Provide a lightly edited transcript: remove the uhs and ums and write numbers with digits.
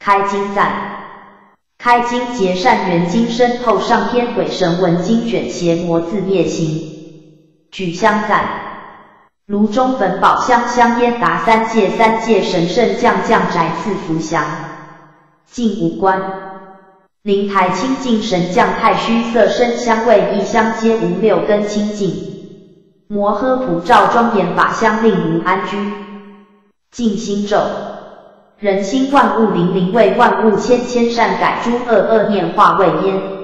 开经赞。开经结善缘经深透上天鬼神文经卷邪魔自灭行。举香赞。炉中焚宝香香烟达三界神圣降宅赐福祥。进五关。灵台清净神降太虚色身香味一香皆无六根清净。摩诃普照庄严法香令无安居。静心咒。人心万物灵灵为万物千千善改诸恶念化为焉。